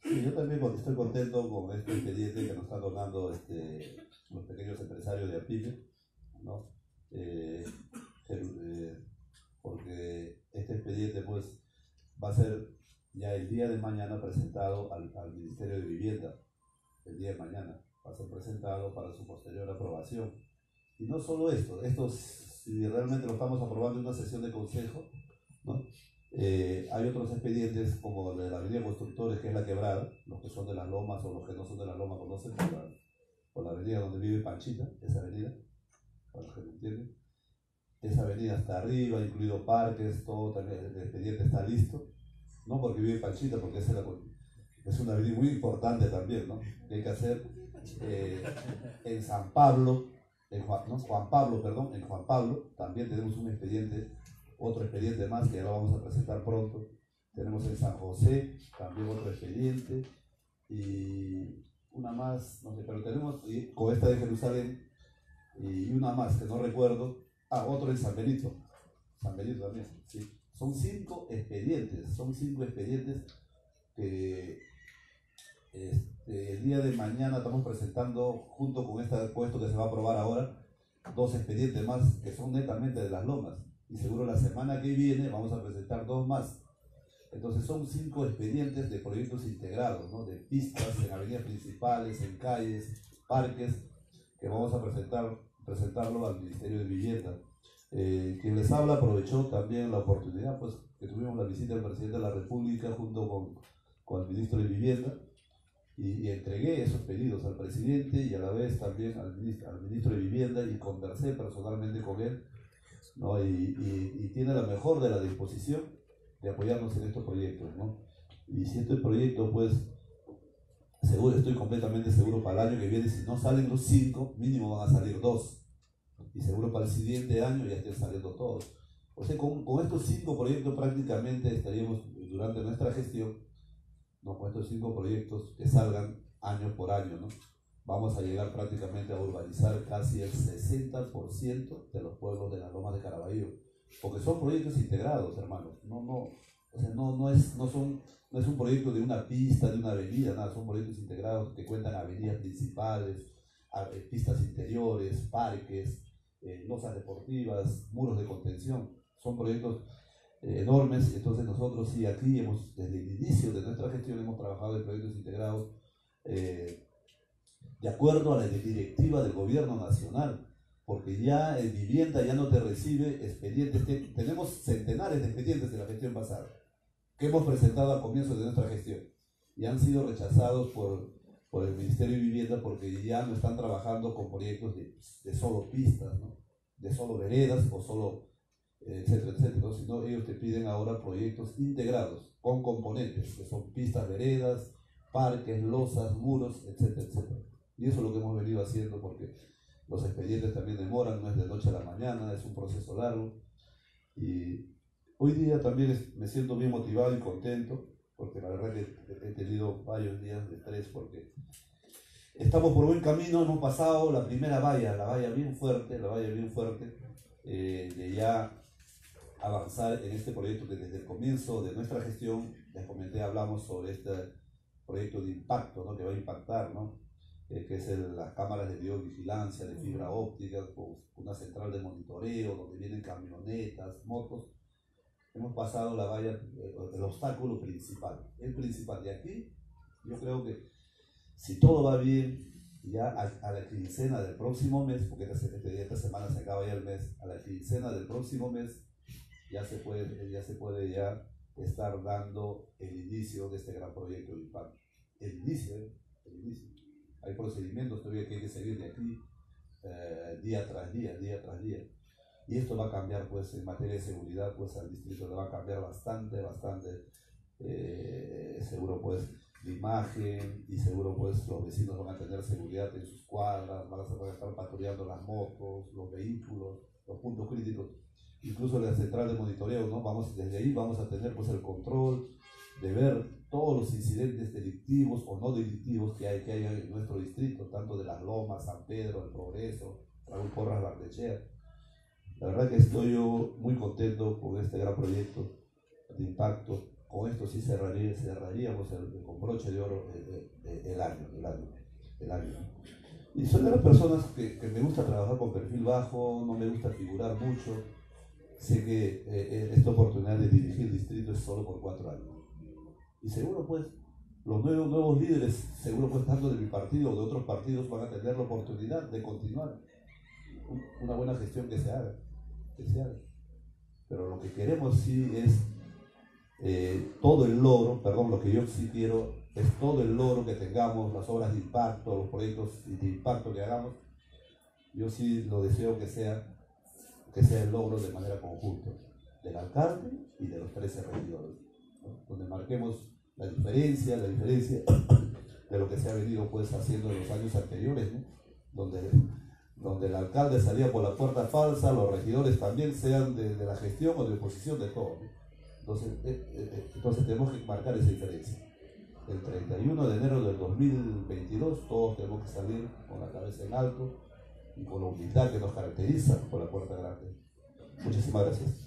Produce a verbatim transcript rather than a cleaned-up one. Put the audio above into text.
Sí, yo también estoy contento con este expediente que nos están donando este, los pequeños empresarios de Apime, ¿no? Eh, eh, porque este expediente pues va a ser ya el día de mañana presentado al, al Ministerio de Vivienda, el día de mañana va a ser presentado para su posterior aprobación. Y no solo esto, esto si realmente lo estamos aprobando en una sesión de consejo, ¿no? Eh, hay otros expedientes como el de la avenida Constructores, que es la quebrada, los que son de las lomas o los que no son de las lomas conocen por la, por la avenida donde vive Panchita, esa avenida, para los que me entienden. Esa avenida está arriba, incluido parques, todo también, el expediente está listo, no porque vive Panchita, porque es, la, es una avenida muy importante también, ¿no? Que hay que hacer eh, en San Pablo, en Juan, ¿no? Juan Pablo, perdón, en Juan Pablo también tenemos un expediente, otro expediente más que ya lo vamos a presentar pronto. Tenemos en San José también otro expediente y una más, no sé, pero tenemos y, con esta de Jerusalén y una más que no recuerdo. Ah, otro en San Benito, San Benito también, sí. Son cinco expedientes, son cinco expedientes que este, el día de mañana estamos presentando, junto con, esta, con esto que se va a aprobar ahora, dos expedientes más que son netamente de las lomas. Y seguro la semana que viene vamos a presentar dos más. Entonces son cinco expedientes de proyectos integrados, ¿no? De pistas en avenidas principales, en calles, parques, que vamos a presentar, presentarlo al Ministerio de Vivienda. Eh, quien les habla aprovechó también la oportunidad, pues que tuvimos la visita del presidente de la República junto con, con el ministro de Vivienda, y, y entregué esos pedidos al presidente y a la vez también al ministro, al ministro de Vivienda, y conversé personalmente con él, ¿no? y, y, y tiene la mejor de la disposición de apoyarnos en estos proyectos, ¿no? Y si este proyecto, pues, seguro, estoy completamente seguro para el año que viene, si no salen los cinco, mínimo van a salir dos. Y seguro para el siguiente año ya estén saliendo todos. O sea, con, con estos cinco proyectos prácticamente estaríamos, durante nuestra gestión, ¿no? Con estos cinco proyectos que salgan año por año, ¿no? Vamos a llegar prácticamente a urbanizar casi el sesenta por ciento de los pueblos de las Lomas de Caraballo, porque son proyectos integrados, hermanos. No, no, o sea, no, no, es, no, son, no es un proyecto de una pista, de una avenida, nada, son proyectos integrados que cuentan avenidas principales, a, eh, pistas interiores, parques, eh, losas deportivas, muros de contención. Son proyectos eh, enormes. Entonces nosotros sí aquí hemos, desde el inicio de nuestra gestión, hemos trabajado en proyectos integrados eh, de acuerdo a la directiva del gobierno nacional, porque ya en vivienda ya no te recibe expedientes. Tenemos centenares de expedientes de la gestión pasada que hemos presentado a comienzos de nuestra gestión y han sido rechazados por, por el Ministerio de Vivienda, porque ya no están trabajando con proyectos de, de solo pistas, ¿no? De solo veredas o solo eh, etcétera, etcétera, ¿no? Sino ellos te piden ahora proyectos integrados con componentes que son pistas, veredas, parques, losas, muros, etcétera, etcétera. Y eso es lo que hemos venido haciendo, porque los expedientes también demoran, no es de noche a la mañana, es un proceso largo. Y hoy día también es, me siento bien motivado y contento, porque la verdad que he tenido varios días de estrés, porque estamos por buen camino. Hemos pasado la primera valla, la valla bien fuerte, la valla bien fuerte, eh, de ya avanzar en este proyecto que desde el comienzo de nuestra gestión, les comenté, hablamos sobre este proyecto de impacto, ¿no? Que va a impactar, ¿no? Eh, que es el, las cámaras de videovigilancia, de fibra óptica, con una central de monitoreo, donde vienen camionetas, motos. Hemos pasado la valla, eh, el obstáculo principal, el principal. De aquí, yo creo que si todo va bien, ya a, a la quincena del próximo mes, porque esta, esta semana se acaba ya el mes, a la quincena del próximo mes, ya se puede ya, se puede ya estar dando el inicio de este gran proyecto de impacto. El inicio, ¿eh? El inicio. Hay procedimientos todavía que hay que seguir de aquí, eh, día tras día, día tras día. Y esto va a cambiar, pues, en materia de seguridad, pues, al distrito le va a cambiar bastante, bastante, eh, seguro, pues, la imagen, y seguro, pues, los vecinos van a tener seguridad en sus cuadras, van a estar patrullando las motos, los vehículos, los puntos críticos, incluso la central de monitoreo, ¿no? Vamos, desde ahí vamos a tener, pues, el control de ver todos los incidentes delictivos o no delictivos que hay, que hay en nuestro distrito, tanto de Las Lomas, San Pedro, El Progreso, Raúl Porras, Barnechea. La verdad que estoy yo muy contento con este gran proyecto de impacto. con esto sí cerraría, cerraríamos el, con broche de oro el, el, el año, el año, el año. Y soy de las personas que, que me gusta trabajar con perfil bajo, no me gusta figurar mucho. Sé que eh, esta oportunidad de dirigir distrito es solo por cuatro años. Y seguro pues, los nuevos, nuevos líderes, seguro pues tanto de mi partido o de otros partidos van a tener la oportunidad de continuar una buena gestión que se haga, que se haga. Pero lo que queremos sí es eh, todo el logro, perdón, lo que yo sí quiero es todo el logro que tengamos, las obras de impacto, los proyectos de impacto que hagamos. Yo sí lo deseo que sea, que sea el logro de manera conjunta, del alcalde y de los trece regidores, ¿no? Donde marquemos la diferencia, la diferencia de lo que se ha venido pues haciendo en los años anteriores, ¿no? Donde, donde el alcalde salía por la puerta falsa, los regidores también sean de, de la gestión o de oposición, de todo, ¿no? Entonces, eh, eh, entonces tenemos que marcar esa diferencia. El treinta y uno de enero del dos mil veintidós todos tenemos que salir con la cabeza en alto y con la humildad que nos caracteriza por la puerta grande. Muchísimas gracias.